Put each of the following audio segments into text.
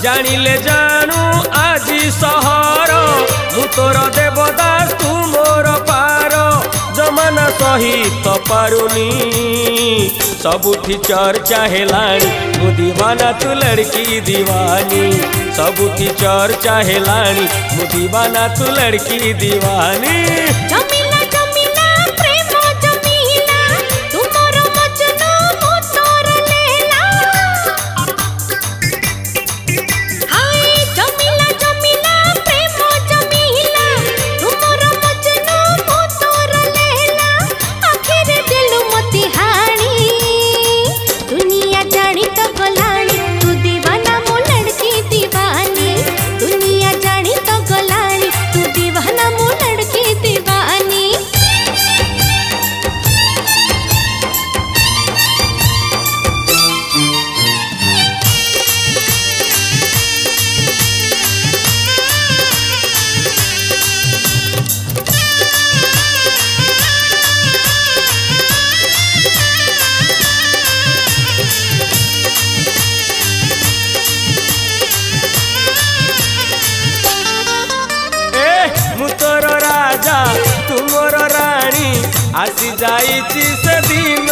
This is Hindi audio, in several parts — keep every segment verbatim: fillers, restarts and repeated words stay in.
जानिले जानू आजी सहर मु तोर देवदास तू मोर पार जमाना सहित पारुनी सबुठी चर्चा हेलानी मु दीवाना तू लड़की दीवानी सबुठी चर्चा हेलानी मु दीवाना तू लड़की दीवानी। जमिला जमिला प्रेम जमिला तू मोर मजनू मु तोर लैला हाय जमिला जमिला प्रेम जमिला तू मोर मजनू मु तोर लैला आखिर दिल मती हानी दुनिया जानी तो गलानी तू दीवाना मो लड़की दीवानी दुनिया जानी तो गलानी तू दीवाना मो लड़की दीवानी। मु तोर राजा तू मोर रानी आसी जाइछि से दिन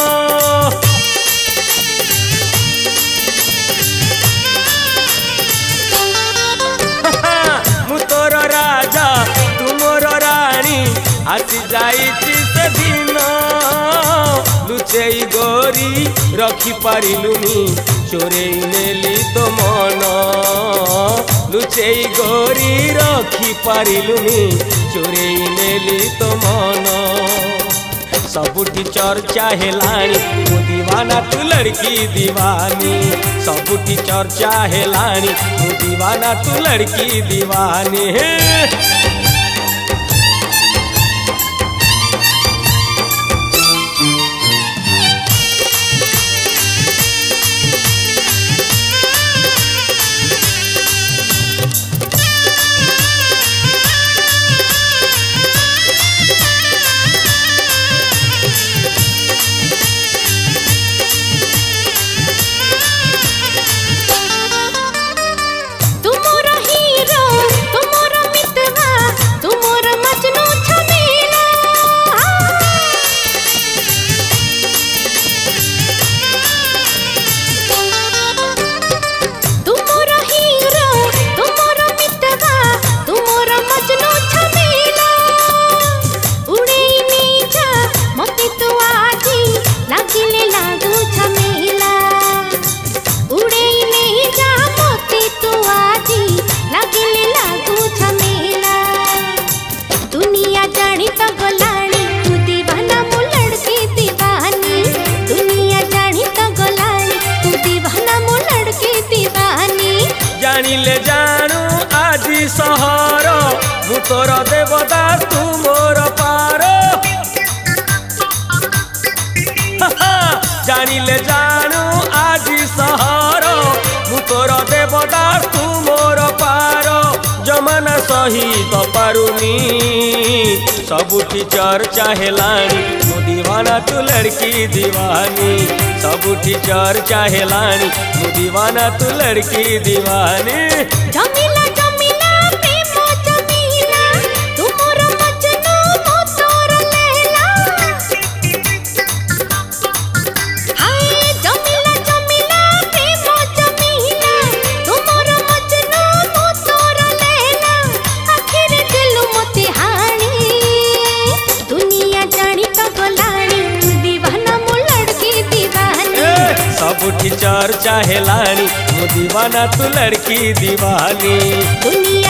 मु तोर राजा तू मोर रानी आसी जाइछि से दिन लुचेई गोरी रखी पारिलुनी चोरेई नेली तो मन लुचेई गोरी रखी पारिलुनी चोरेई नेली तो मन सबुठी चर्चा हेलानी मु दीवाना तू लड़की दीवानी सबुठी चर्चा हेलानी मु दीवाना तू लड़की दीवानी। तू मोर हीरो तू मोर मितवा तू मोर मजनू छमेला तू मोर हीरो तू मोर मितवा तू मोर मजनू छमेला उड़ेई नीचा मते तू आजी लागिले लागू छमेला उड़ेई नीचा मते तू आजी लागिले लागू छमेला दुनिया जानी तो गलानी तू दीवाना मो लड़की दीवानी दुनिया जानी तो गलानी तू दीवाना मो लड़की दीवानी। जानिले जानू आजी सहर मु तोर देवदास तू मोर पार जानिले जानू आजी सहर मु तोर देवदास तू मोर पार जमाना सहित पारुनी सबुठी चर्चा हेलानी मु दीवाना तू लड़की दीवानी सबुठी चर्चा हेलानी मु दीवाना तू लड़की दीवानी। जमिला जमिला प्रेम जमिला तू मोर मजनू मु तोर लैला हाय जमिला जमिला प्रेम जमिला तू मोर मजनू मु तोर लैला आखिर दिल मते हानी दुनिया जानी तो गलानी तू दीवाना मो लड़की दीवानी सबुठी चर्चा हेलानी मु दीवाना तू लड़की दीवानी दुनिया